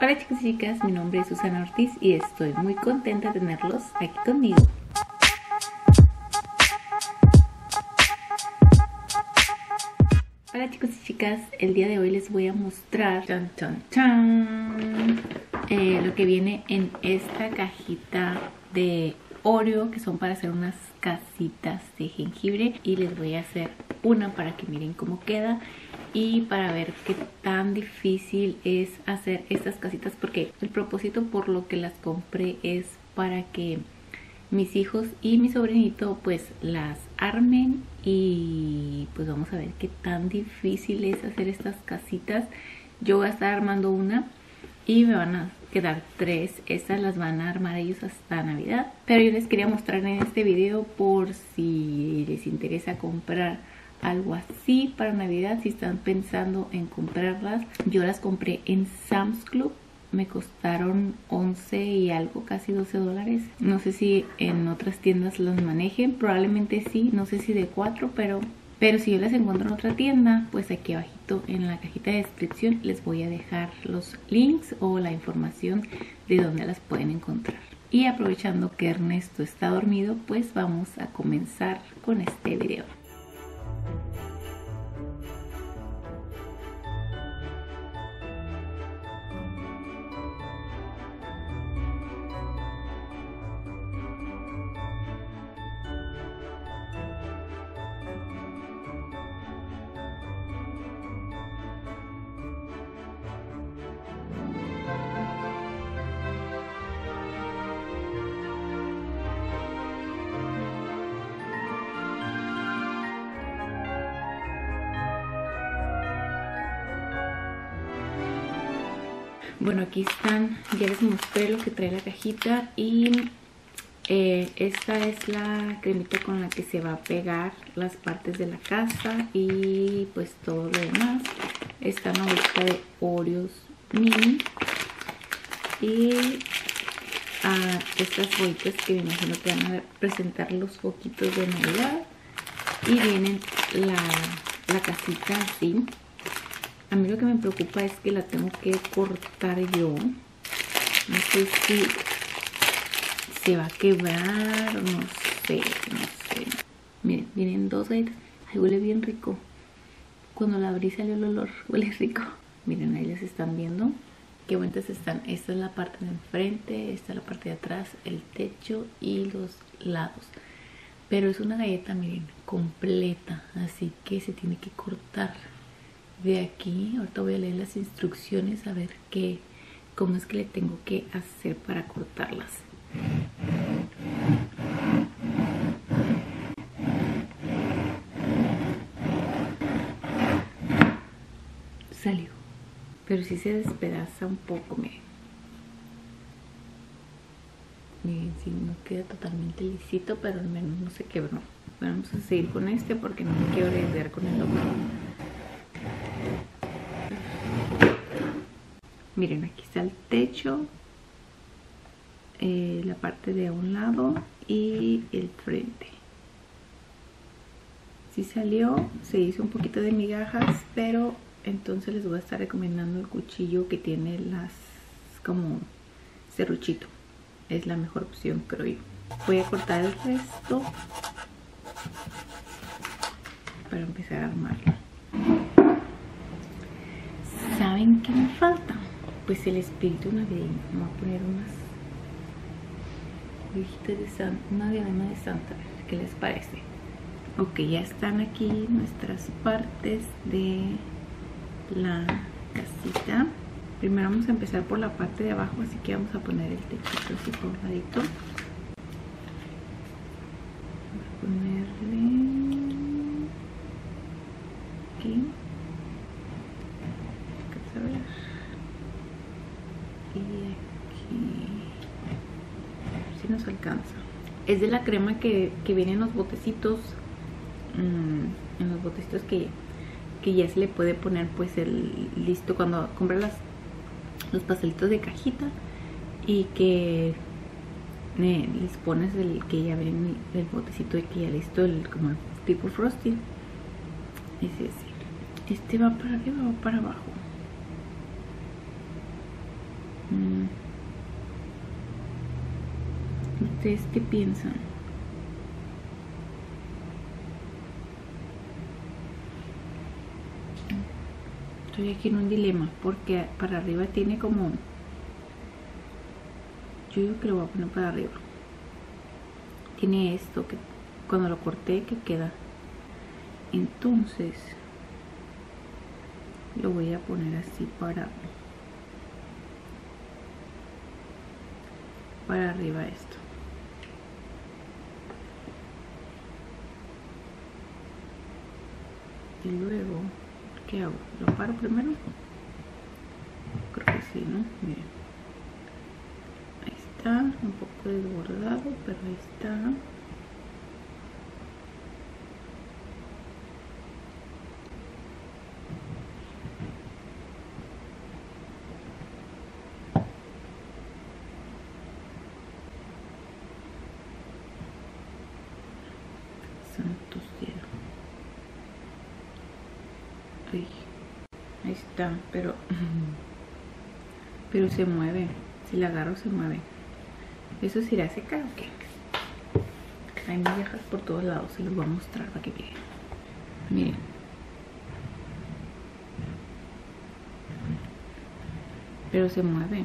Hola chicos y chicas, mi nombre es Susana Ortiz y estoy muy contenta de tenerlos aquí conmigo. Hola chicos y chicas, el día de hoy les voy a mostrar lo que viene en esta cajita de Oreo, que son para hacer unas casitas de jengibre, y les voy a hacer una para que miren cómo queda y para ver qué tan difícil es hacer estas casitas, porque el propósito por lo que las compré es para que mis hijos y mi sobrinito pues las armen, y pues vamos a ver qué tan difícil es hacer estas casitas. Yo voy a estar armando una y me van a quedar 3. Estas las van a armar ellos hasta Navidad, pero yo les quería mostrar en este video por si les interesa comprar algo así para Navidad. Si están pensando en comprarlas, yo las compré en Sam's Club. Me costaron 11 y algo, casi 12 dólares. No sé si en otras tiendas las manejen, probablemente sí, no sé si de 4, pero si yo las encuentro en otra tienda, pues aquí abajito en la cajita de descripción les voy a dejar los links o la información de dónde las pueden encontrar. Y aprovechando que Ernesto está dormido, pues vamos a comenzar con este video. Bueno, aquí están, ya les mostré lo que trae la cajita, y esta es la cremita con la que se va a pegar las partes de la casa y pues todo lo demás. Está una bolsa de Oreos mini y estas bolitas que me imagino que van a presentar los foquitos de Navidad, y vienen la casita así. A mí lo que me preocupa es que la tengo que cortar yo. No sé si se va a quebrar, no sé. Miren, vienen 2 galletas. Ay, huele bien rico. Cuando la abrí salió el olor, huele rico. Miren, ahí les están viendo qué bonitas están. Esta es la parte de enfrente, esta es la parte de atrás, el techo y los lados. Pero es una galleta, miren, completa, así que se tiene que cortar de aquí. Ahorita voy a leer las instrucciones a ver cómo es que le tengo que hacer para cortarlas. Salió, pero sí se despedaza un poco, miren. Miren, si no queda totalmente lisito, pero al menos no se quebró. Bueno, vamos a seguir con este porque no me quiero arriesgar con el otro. Miren, aquí está el techo, la parte de un lado y el frente. Sí salió, se hizo un poquito de migajas, pero entonces les voy a estar recomendando el cuchillo que tiene las como serruchito. Es la mejor opción, creo yo. Voy a cortar el resto para empezar a armarlo. ¿Saben qué me falta? Pues el espíritu navideño. Vamos a poner unas viejitas de Santa, una diadema de Santa. ¿Qué les parece? Ok, ya están aquí nuestras partes de la casita. Primero vamos a empezar por la parte de abajo, así que vamos a poner el techito así por un ladito. Vamos a ponerle aquí. Vamos a ver. Y aquí, a ver si nos alcanza. Es de la crema que viene en los botecitos, que ya se le puede poner pues el listo cuando compras los pastelitos de cajita, y que les pones el que ya ven el botecito de que ya listo, como el tipo frosty. Es ese. Este va para arriba o para abajo. ¿Ustedes qué piensan? Estoy aquí en un dilema porque para arriba tiene como... Yo digo que lo voy a poner para arriba. Tiene esto que cuando lo corté que queda. Entonces lo voy a poner así para arriba esto. Y luego, ¿qué hago? ¿Lo paro primero? Creo que sí, ¿no? Miren. Ahí está, un poco desbordado, pero ahí está. Santo cielo. Ay, ahí está, pero se mueve. Si la agarro se mueve. ¿Eso se irá a secar o qué? Hay migajas por todos lados. Se los voy a mostrar para que vean. Miren. Pero se mueve.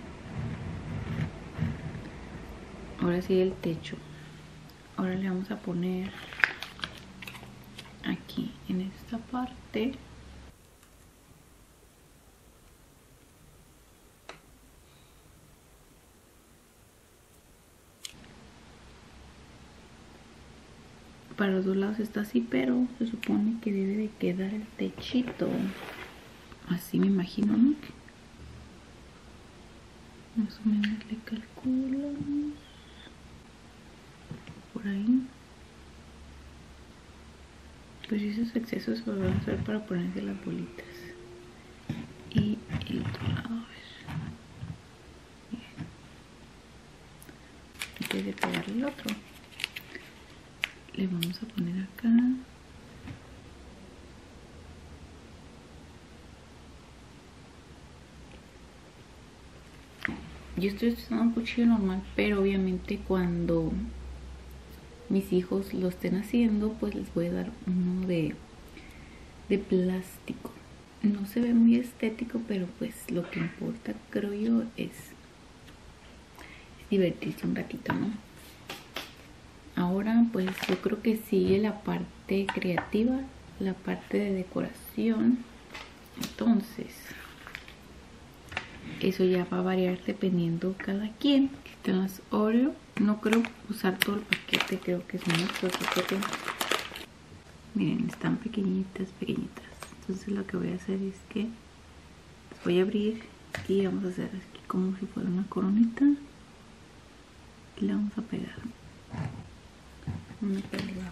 Ahora sí el techo. Ahora le vamos a poner aquí en esta parte. Para los dos lados está así, pero se supone que debe de quedar el techito. Así me imagino, ¿no? Más o menos le calculamos por ahí. Pues esos excesos se van a hacer para ponerse las bolitas. Y el otro lado, a ver. Bien. Antes de pegar el otro, le vamos a poner acá. Yo estoy usando un cuchillo normal, pero obviamente cuando mis hijos lo estén haciendo, pues les voy a dar uno de plástico. No se ve muy estético, pero pues lo que importa, creo yo, es divertirse un ratito, ¿no? Ahora pues yo creo que sigue la parte creativa, la parte de decoración. Entonces eso ya va a variar dependiendo cada quien. Aquí están las Oreo. No creo usar todo el paquete, creo que es mucho el paquete. Miren, están pequeñitas, pequeñitas. Entonces lo que voy a hacer es que las voy a abrir y vamos a hacer aquí como si fuera una coronita. Y la vamos a pegar. Una pelota.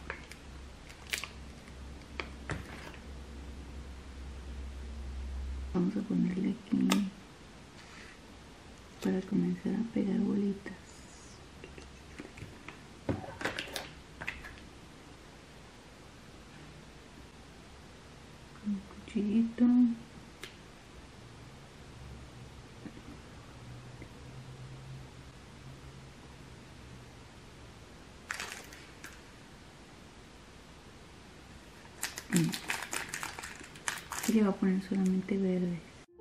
Vamos a ponerle aquí para comenzar a pegar bolitas. Con un cuchillito. Y le voy a poner solamente verde.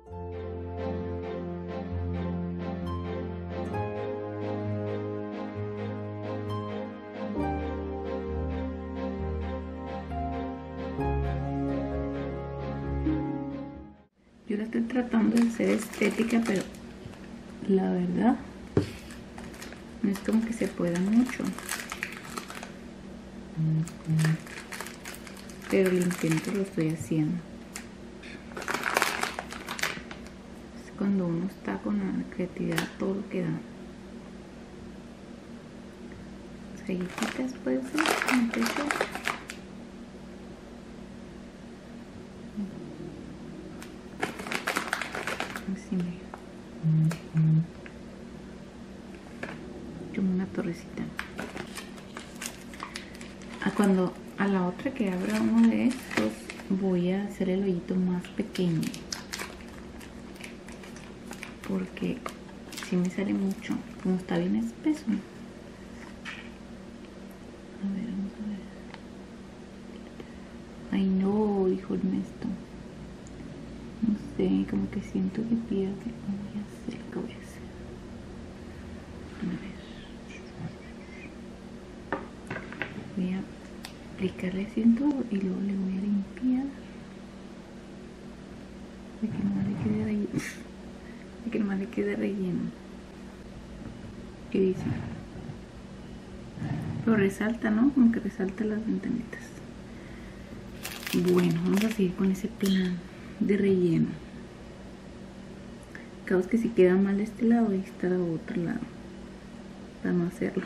Yo la estoy tratando de hacer estética, pero la verdad no es como que se pueda mucho. Pero el intento lo estoy haciendo. Es cuando uno está con la creatividad, todo lo que da. Las galletitas puede ser en el techo. Así me como una torrecita. Cuando a la otra que abra uno de estos voy a hacer el hoyito más pequeño, porque sí me sale mucho, como está bien espeso. A ver, vamos a ver. Ay no, dijo Ernesto. No sé, como que siento que pierde. Ya sé lo que voy a hacer. A ver. Voy a aplicarle así en todo y luego le voy a limpiar. De que no le quede relleno. De que no le quede relleno. ¿Qué dice? Pero resalta, ¿no? Como que resalta las ventanitas. Bueno, vamos a seguir con ese plan de relleno. Caos que si queda mal de este lado, ahí está al otro lado. Para no hacerlo.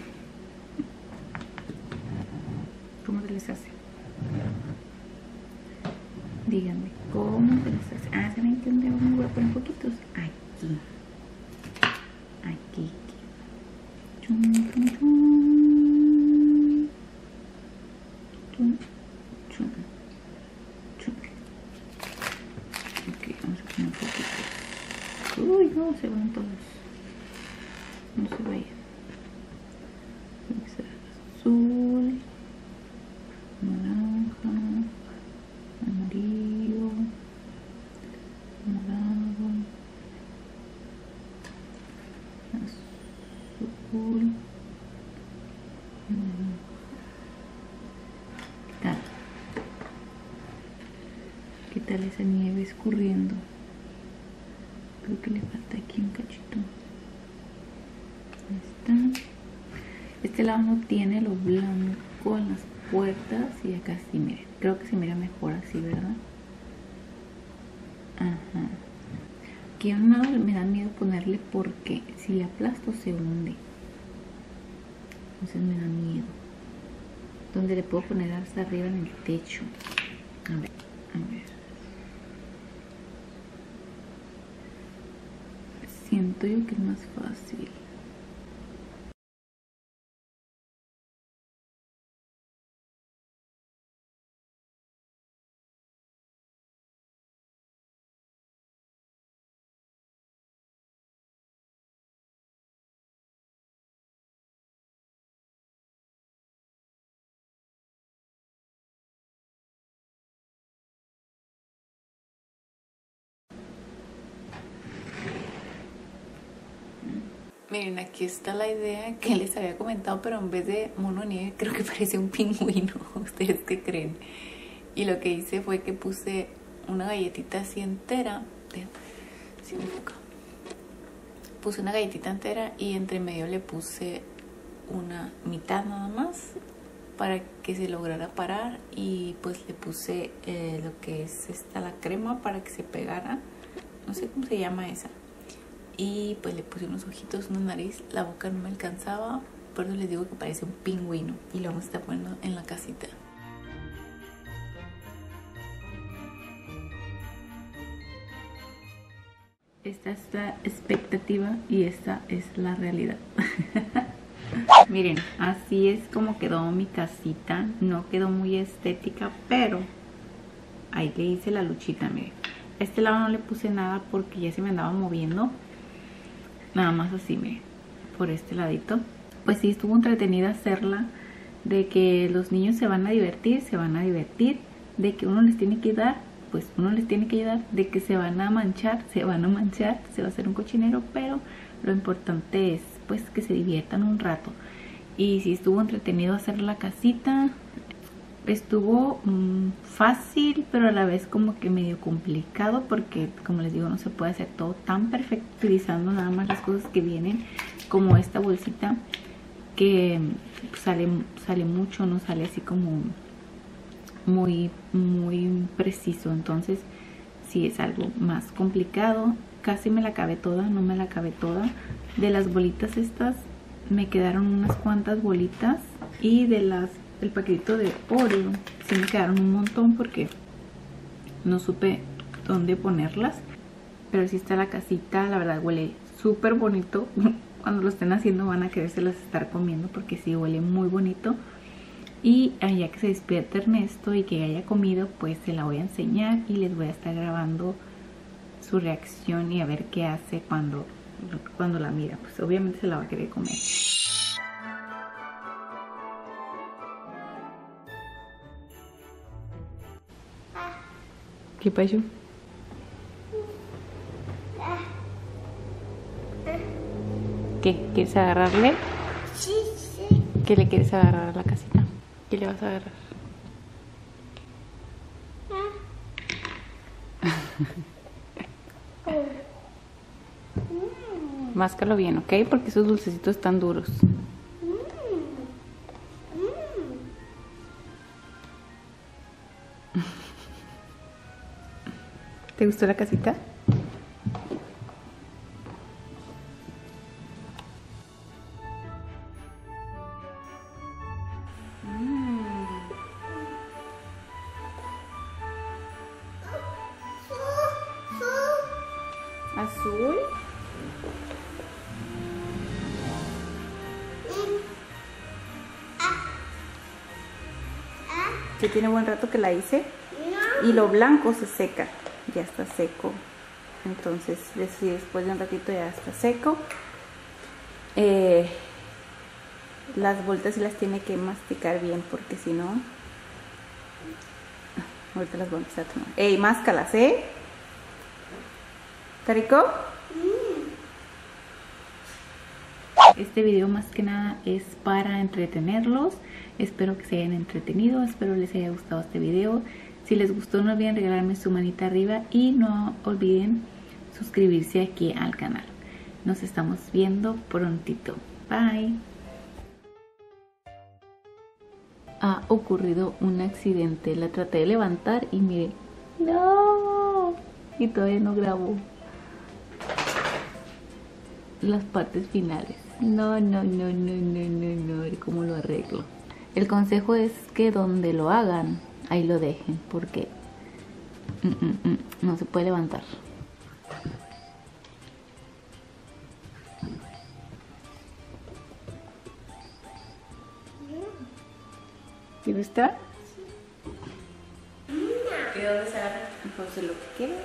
¿Cómo se les hace? Díganme, ¿cómo se les hace? Ah, ¿saben qué? ¿Dónde me voy a poner poquitos? Aquí. Aquí. Chum, chum, chum. Chum, chum, chum. Ok, vamos a poner un poquito. Uy, no, se van todos. No se vayan. Azul, naranja, amarillo, morado, azul. ¿Qué tal esa nieve escurriendo? Creo que le falta aquí un cachito. Ahí está. Este lado no tiene lo blanco en las puertas y acá sí, miren. Creo que se mira mejor así, ¿verdad? Ajá. Aquí a un lado me da miedo ponerle porque si le aplasto se hunde. Entonces me da miedo. Donde le puedo poner hasta arriba en el techo. A ver. Siento yo que es más fácil. Miren, aquí está la idea que les había comentado, pero en vez de mono nieve creo que parece un pingüino. ¿Ustedes qué creen? Y lo que hice fue que puse una galletita así entera. ¿Sí me enfoca? Puse una galletita entera y entre medio le puse una mitad nada más para que se lograra parar, y pues le puse lo que es la crema para que se pegara. No sé cómo se llama esa. Y pues le puse unos ojitos, una nariz, la boca no me alcanzaba, pero les digo que parece un pingüino y lo vamos a estar poniendo en la casita. Esta es la expectativa y esta es la realidad. Miren, así es como quedó mi casita. No quedó muy estética, pero ahí le hice la luchita, miren. Este lado no le puse nada porque ya se me andaba moviendo. Nada más así, miren, por este ladito. Pues sí, estuvo entretenida hacerla. De que los niños se van a divertir, de que uno les tiene que dar, pues uno les tiene que ayudar. De que se van a manchar, se va a hacer un cochinero, pero lo importante es pues que se diviertan un rato. Y sí estuvo entretenido hacer la casita. Estuvo fácil, pero a la vez como que medio complicado, porque como les digo, no se puede hacer todo tan perfecto utilizando nada más las cosas que vienen, como esta bolsita que sale mucho, no sale así como muy preciso. Entonces sí es algo más complicado. Casi me la acabé toda, no me la acabé toda. De las bolitas estas me quedaron unas cuantas bolitas, y del paquetito de Oreo sí me quedaron un montón porque no supe dónde ponerlas. Pero sí está la casita, la verdad huele súper bonito. Cuando lo estén haciendo van a querérselas estar comiendo porque sí huele muy bonito. Y ya que se despierte Ernesto y que haya comido, pues se la voy a enseñar y les voy a estar grabando su reacción y a ver qué hace cuando cuando la mira, pues obviamente se la va a querer comer. ¿Qué pasó? ¿Qué? ¿Quieres agarrarle? Sí, sí. ¿Qué le quieres agarrar a la casita? ¿Qué le vas a agarrar? Máscalo bien, ¿ok? Porque esos dulcecitos están duros. ¿Te gustó la casita? Azul. Que tiene buen rato que la hice. Y lo blanco se seca. Ya está seco. Entonces, después de un ratito ya está seco. Las vueltas sí las tiene que masticar bien, porque si no... Ahorita las voy a empezar a tomar. ¡Ey, máscalas, eh! ¿Está rico? Este video más que nada es para entretenerlos. Espero que se hayan entretenido, espero les haya gustado este video. Si les gustó, no olviden regalarme su manita arriba y no olviden suscribirse aquí al canal. Nos estamos viendo prontito. Bye. Ha ocurrido un accidente. La traté de levantar y miren. ¡No! Y todavía no grabó las partes finales. No. A ver cómo lo arreglo. El consejo es que donde lo hagan, ahí lo dejen, porque no se puede levantar. ¿Te gusta? ¿Y dónde se agarra? Entonces lo que quieras.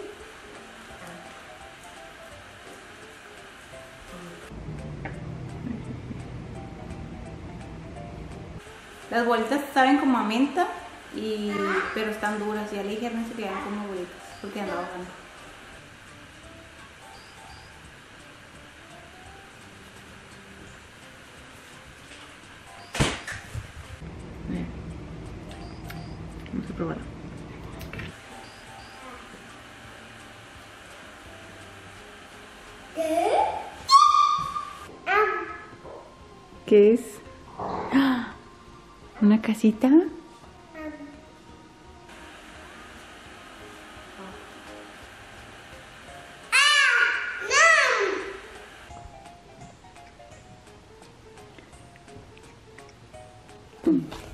Las bolitas saben como a menta, pero están duras. Ya le dije a Ernesto que quedan como bolitas, porque andaba bajando. Vamos a probarlo. ¿Qué es? ¡Ah! ¿Una casita? No.